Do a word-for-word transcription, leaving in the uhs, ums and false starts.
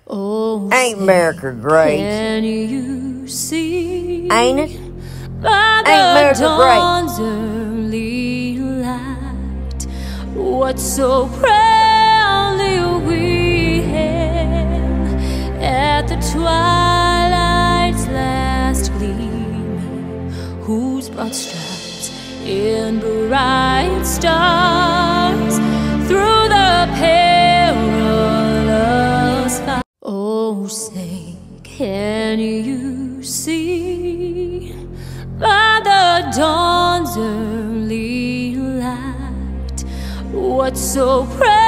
Oh, ain't Merica great? Can you see? Ain't it? By Ain't the Merica dawn's early light, what so proudly we hailed at the twilight's last gleaming, whose broad stripes in bright stars through the perilous fight. Oh, say, can you see? By the dawn's early light, what so proud